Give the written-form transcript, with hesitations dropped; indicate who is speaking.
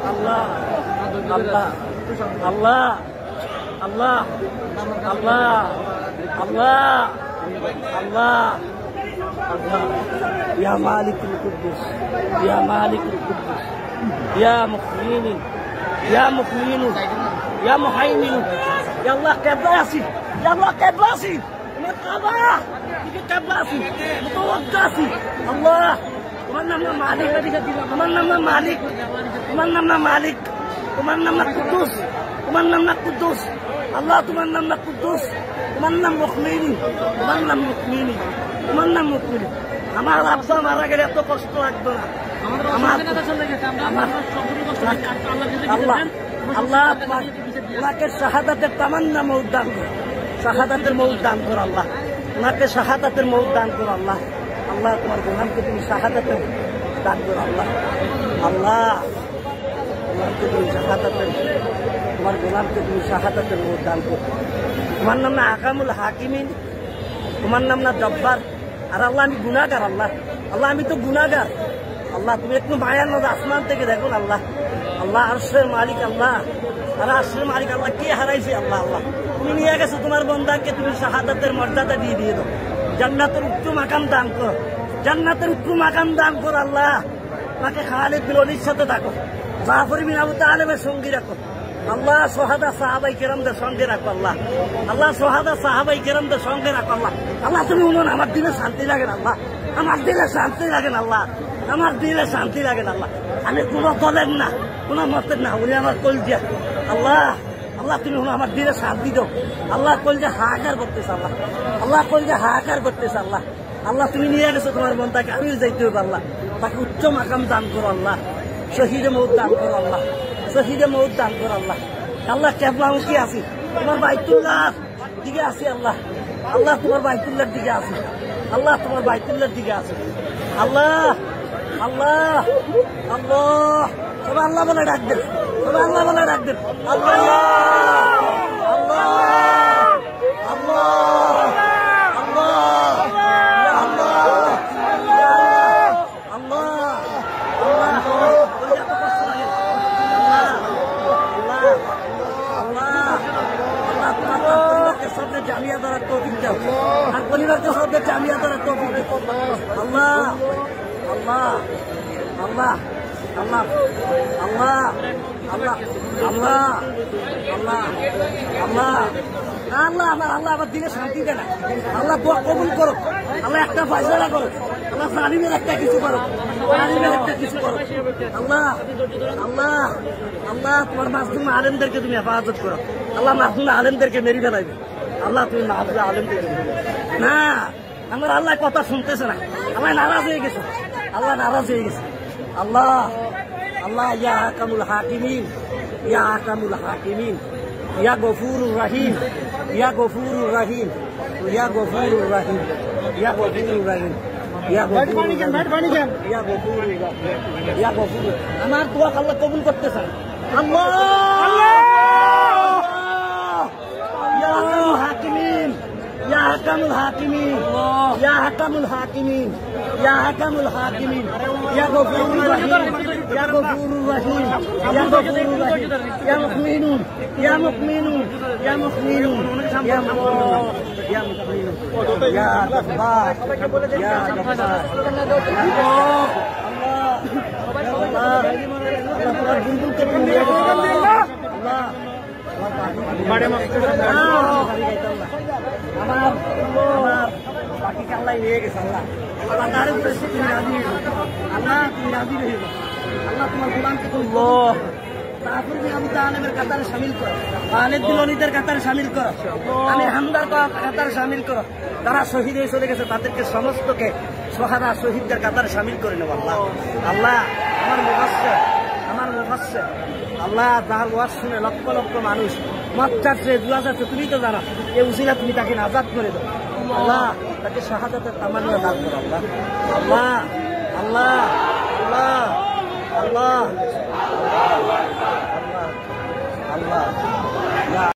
Speaker 1: আল্লাহ আল্লাহ আল্লাহ আল্লাহ আল্লাহ আল্লাহ আল্লাহ আল্লাহ ইয়া মালিকুল কুদ্দুস ইয়া মালিকুল কুদ্দুস ইয়া মুকমিন ইয়া মুকমিন ইয়া মুহাইমিন ইয়া আল্লাহ কেবলাসি ইয়া আল্লাহ কেবলাসি কাবা দিকে কেবলাসি মুতাওয়াজ্জাসি আল্লাহ তোমার নাম না মালিক তোমার নাম না মালিক তোমার নাম না মালিক তোমার নাম না কুদ্দুস তোমার নাম না কুদ্দুস আল্লাহ তোমার নাম না কুদ্দুস তোমার নাম মুকমিন তোমার নাম মুকমিন তোমার নাম মুকমিন আমার আব্বা মারা গেলে এত কষ্ট লাগতো না আল্লাহ আল্লাহ ওনাকে শাহাদাতের তামান্না মৌত দান কর শাহাদাতের মৌত দান কর আল্লাহ ওনাকে শাহাদাতের মৌত দান কর আল্লাহ আল্লাহ তোমার গোলামকে তুমি শাহাদাতের দান কর আল্লাহ আল্লাহ তোমাকে তুমি শাহাদাতের তোমার গোলামকে তুমি শাহাদাতের মৌত দান কর তোমার নাম না আকামুল হাকিমিন তোমার নাম না জব্বার আর আল্লাহ আমি গুনাহগার আল্লাহ আল্লাহ আমি তো গুনাহগার আল্লাহ তুমি একটু মায়ার নজর আসমান থেকে দেখো আল্লাহ আল্লাহ আরশের মালিক আল্লাহ আর আরশের মালিক আল্লাহ কে হারাইছে আল্লাহ আল্লাহ তুমি নিয়ে গেছো তোমার বান্দাকে তুমি শাহাদাতের মর্যাদা দিয়ে দাও জান্নাতের উচ্চ মাকাম দান কর জান্নাতের উচ্চ মাকাম দান কর আল্লাহ তাকে খালিদ বিন ওয়ালিদের সাথে রাখো জাফর বিন আবু তালেবের সঙ্গী রাখো আল্লাহ সোহাদা সাহাবাই কেরামদের সঙ্গে রাখো আল্লাহ আল্লাহ সোহাদা সাহাবাই কেরামদের সঙ্গে রাখো আল্লাহ আল্লাহ তুমি উনুন আমার দিলে শান্তি লাগেন আল্লাহ আমার দিলে শান্তি লাগেন আল্লাহ আমার দিলে শান্তি লাগেন আল্লাহ আমি কোনো দলের না কোনো মতের না উনি আমার কলজা আল্লাহ আল্লাহ তুমি আমার দিলে শান্তি দাও আল্লাহ কলজা হাহাকার করতেছে আল্লাহ আল্লাহ কলজা হাহাকার করতেছে আল্লাহ আল্লাহ তুমি নিয়ে গেছো তোমার মনটাকে আমিও যাইতে হবে আল্লাহ তাকে উচ্চ মাকাম দান করো আল্লাহ শহীদে মৌত দান করো আল্লাহ শহীদে মৌত দান করো আল্লাহ আল্লাহ কেবলামুখী আছি তোমার বাইতুল্লাহ দিকে আছি আল্লাহ আল্লাহ তোমার বাইতুল্লাহর দিকে আছি আল্লাহ তোমার বাইতুল্লাহর দিকে আছে আল্লাহ আল্লাহ আল্লাহ সবাই আল্লাহ বলে ডাক দেন সবাই আল্লাহ বলে ডাক দেন আল্লাহ আল্লাহ আল্লাহ জামিয়া দ্বারা তৌফিক দাও আর পরিবারকে সবকে জামিয়া দ্বারা তৌফিক দাও আল্লাহ আল্লাহ আল্লাহ আল্লাহ আল্লাহ আল্লাহ আল্লাহ আল্লাহ আল্লাহ আল্লাহ আমার আল্লাহ আমার দিকে শান্তি দেয় না আল্লাহ দোয়া কবুল করো আল্লাহ একটা ফয়সালা করো আল্লাহ জালিমের একটা কিছু করো জালিমের একটা কিছু করো আল্লাহ আল্লাহ আল্লাহ তোমার মাসুম আলেমদেরকে তুমি হেফাজত করো আল্লাহ মাসুম আলেমদেরকে মেরে ফেলাইবে আল্লাহ তুমি মাসুম আলেমদেরকে না আমার আল্লাহ কথা শুনতেছে না আল্লাহ নারাজ হয়ে গেছে আল্লাহ নারাজ হয়ে গেছে আল্লাহ আল্লাহ ইয়া হাকামুল হাকিমিন ইয়া হাকামুল হাকিমিন ইয়া গফুরুর রহিম ইয়া গফুরুর রহিম ইয়া গফুরুর রহিম ইয়া গফুরুর রহিম ইয়া গফুরুর ইয়া গফুরুর ইয়া গফুর আমার দোয়া আল্লাহ কবুল করতেছেন আল্লাহ আল্লাহ ইয়া হাকিমিন ইয়া হাকামুল হাকিমিন ইয়া হাকামুল হাকিমিন ইয়া হাকামুল হাকিমিন ইয়া গফুরুর রহিম ইয়া গফুরুর রহিম ইয়া গফুরুর রহিম ইয়া মুকমিনুন ইয়া মুকমিনুন ইয়া মুকমিনুন ইয়া মুকমিনুন ইয়া মুকমিনুন ইয়া জব্বার ইয়া জব্বার আল্লাহ আল্লাহ আল্লাহ বুলবুল কে নিয়ে আল্লাহ বড় মকসদ আমার আমার বাকি আল্লাহ নিয়ে গেছে আল্লাহ আল্লাহ তার উপরে তুমি রাজি আল্লাহ তুমি রাজি রহিব আল্লাহ তোমার গোলামকে আল্লাহ তারপর আবু তালেবের কাতারে শামিল করো খালিদ বিন ওয়ালিদের কাতারে শামিল করো আমি হামদার কাতারে শামিল করো যারা শহীদ হয়ে চলে গেছে তাদেরকে সমস্তকে সোহাদা শহীদদের কাতারে শামিল করে নেব আল্লাহ আল্লাহ আমার মুফাসসির আল্লাহ যার ওয়াজ শুনে লক্ষ লক্ষ মানুষ মত চাচ্ছে দুয়া চাচ্ছে তুমি তো জানো এই উসিলা তুমি তাকে আজাদ করে দাও আল্লাহ তাকে শাহাদাতের তামান্না দান করো আল্লাহ আল্লাহ আল্লাহ আল্লাহ আল্লাহ আল্লাহ আল্লাহ